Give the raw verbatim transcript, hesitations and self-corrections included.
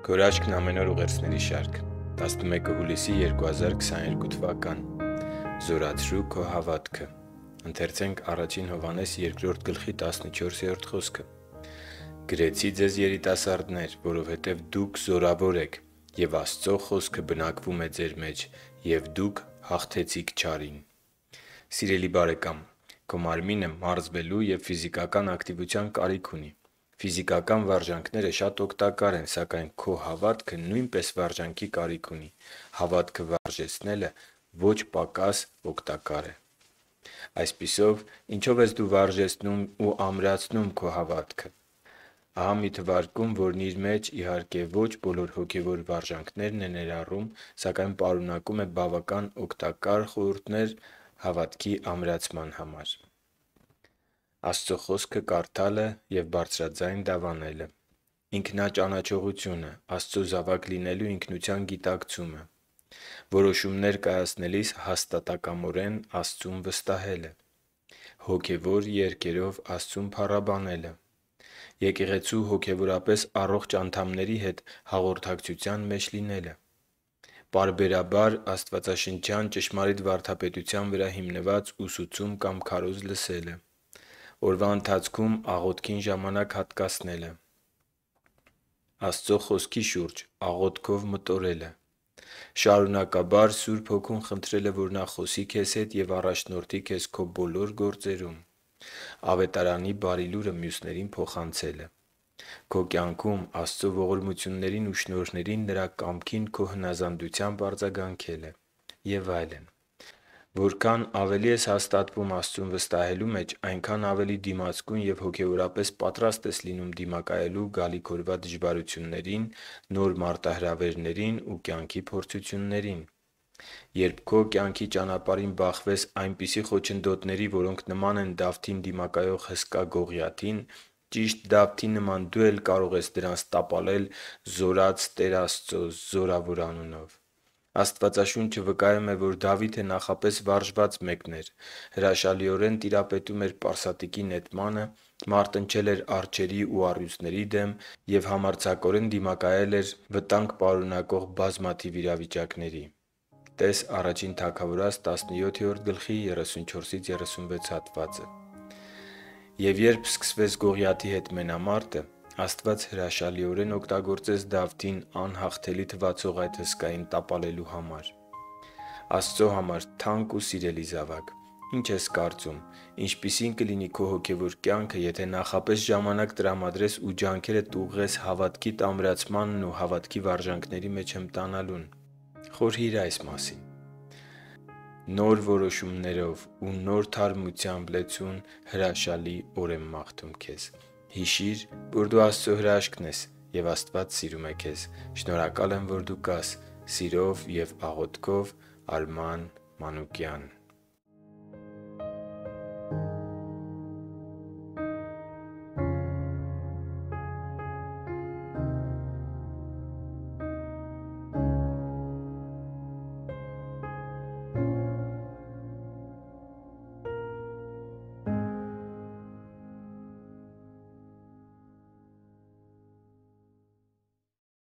Քորաշքն ամեն օր ուղերձների շարք տասնմեկը հուլիսի երկու հազար քսաներկու թվական Զորացրու քո հավատքը ընթերցենք առաջին Հովհաննես երկրորդ գլխի տասնչորսերորդ խոսքը Գրեցի ձեզ երիտասարդներ, որովհետև դուք զորավոր եք և Աստծո խոսքը բնակվում է ձեր մեջ և դուք հաղթեցիք չարին։ Սիրելի բարեկամ, քո մարմինը մարզվելու և ֆիզիկական ակտիվության կարիք ունի։ Ֆիզիկական վարժանքները շատ օգտակար են, սակայն քո հավատքը նույնպես վարժանքի կարիք ունի։ Հավատքը վարժեցնելը ոչ պակաս օգտակար է։ Այսպիսով, ինչո՞վ ես դու վարժեցնում ու ամրացնում քո հավատքը։ Ահա մի թվարկում, որն իր մեջ, իհարկե, ոչ բոլոր հոգևոր վարժանքներն է ներառում, սակայն պարունակում է բավական օգտակար խորհուրդներ հավատքի ամրացման համար։ Աստծո Խոսքը կարդալը և բարձրաձայն դավանելը։ Ինքնաճանաչողությունը, Աստծո զավակ լինելու ինքնության գիտակցումը։ Որոշումներ կայացնելիս հաստատակամորեն Աստծուն վստահելը։ Հոգևոր երգերով Աստծուն փառաբանելը։ Եկեղեցու հոգևորապես առողջ անդամների հետ հաղորդակցության մեջ լինելը։ Պարբերաբար աստվածաշնչյան ճշմարիտ վարդապետության վրա հիմնված ուսուցում կամ քարոզ լսելը։ Օրվա ընթացքում աղոթքին ժամանակ հատկացնելը։ Աստծո Խոսքի շուրջ աղոթքով մտորելը։ Շարունակաբար Սուրբ Հոգուն խնդրելը, որ Նա խոսի քեզ հետ և առաջնորդի քեզ քո բոլոր գործերում։ Ավետարանի Բարի Լուրը մյուսներին փոխանցելը։ Քո կյանքում Աստծո ողորմություններին ու շնորհներին Նրա կամքին քո հնազանդությամբ արձագանքելը։ Եվ այլն։ Որքան ավելի ես հաստատվում Աստծուն վստահելու մեջ, այնքան ավելի դիմացկուն և հոգևորապես պատրաստ ես լինում դիմակայելու գալիք օրվա դժվարություններին, նոր մարտահրավերներին ու կյանքի փորձություններին։ Երբ քո կյանքի ճանապարհին բախվես այնպիսի խոչընդոտների, որոնք նման են Դավթին դիմակայող հսկա Գողիաթին, ճիշտ Դավթի նման դու էլ կարող ես դրանց տապալել զորած Տեր Աստծո զորավոր անունով։ Աստվածաշունչը վկայում է, որ Դավիթը նախապես վարժված մեկն էր։ Հրաշալիորեն տիրապետում էր պարսատիկի նետմանը, մարտնչել էր արջերի ու առյուծների դեմ և համարձակորեն դիմակայել էր վտանգ պարունակող բազմաթիվ իրավիճակների (տե՛ս Ա Թագավորաց տասնյոթերորդ գլխի երեսունչորսից երեսունվեց հատվածը)։ Եվ երբ սկսվեց Գողիաթի հետ մենամարտը, Աստված հրաշալիորեն օգտագործեց Դավթին անհաղթելի թվացող այդ հսկային տապալելու համար։ Աստծո համար թանկ ու սիրելի զավակ, ի՞նչ ես կարծում, ինչպիսի՞ն կլինի քո հոգևոր կյանքը, եթե նախապես ժամանակ տրամադրես ու ջանքերդ ուղղես հավատքիդ ամրացմանն ու հավատքի վարժանքների մեջ հմտանալուն։ Խորհի՛ր այս մասին։ Նոր որոշումներով ու նոր թարմությամբ լեցուն հրաշալի օր եմ մաղթում քեզ։ Հիշի՛ր, որ դու Աստծո հրաշքն ես, և Աստված սիրում է քեզ։ Շնորհակալ եմ, որ դու կաս։ Սիրով և աղոթքով Արման Մանուկյան։